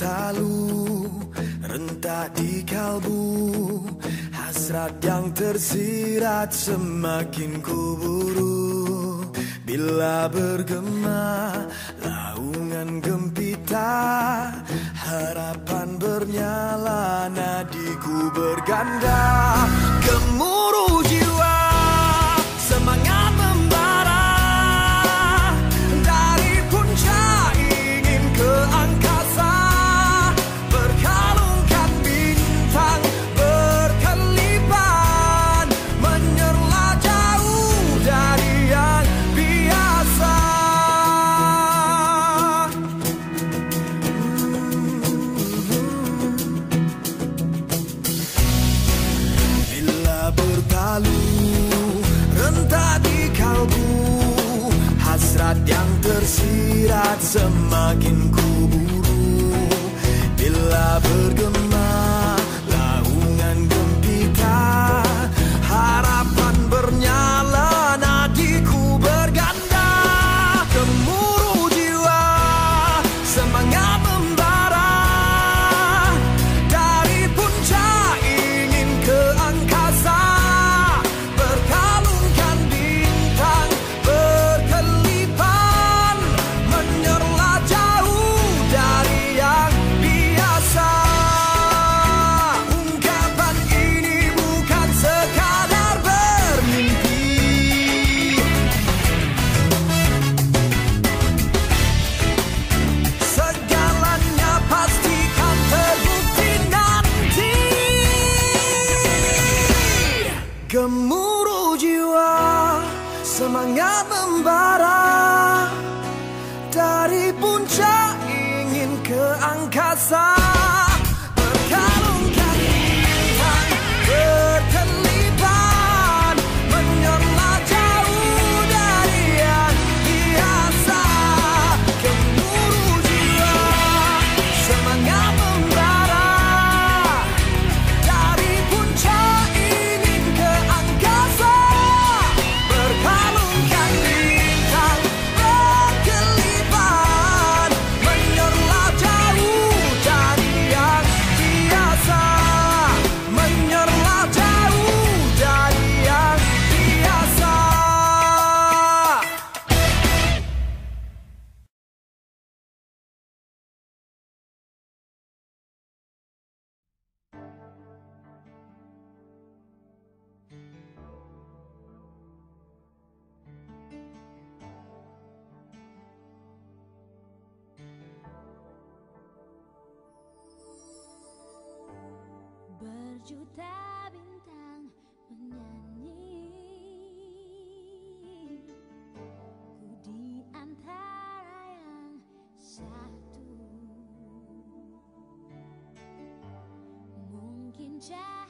bertalu, rentak di kalbu, hasrat yang tersirat semakin kuburu. Bila bergema laungan gempita, harapan bernyala, nadiku berganda. Gemuruh jiwa, semangat membara, dari puncak ingin ke angkasa, berkalungkan bintang berkelipan, menyerlah jauh dari yang biasa. Bila bertalu, rentak di kalbu, hasrat yang tersirat semakin kuburu. Bila bergema laungan gempita, harapan bernyala, nadiku berganda. Gemuruh jiwa, semangat membara, dari puncak ingin ke angkasa, berkalungkan bintang berkelipan, menyerlah jauh dari yang biasa. Ungkapan ini bukan sekadar bermimpi, segalanya pastikan terbukti nanti. Gemuruh jiwa, semangat membara, dari puncak ingin ke angkasa, berkalungkan bintang berkelipan, menyerlah jauh dari yang biasa. Gemuruh jiwa, semangat membara, dari puncak ingin ke angkasa, berkalungkan bintang berkelipan, menyerlah jauh dari yang biasa, menyerlah jauh dari yang biasa. Berjuta bintang menyanyi, ku di antara yang satu. Mungkin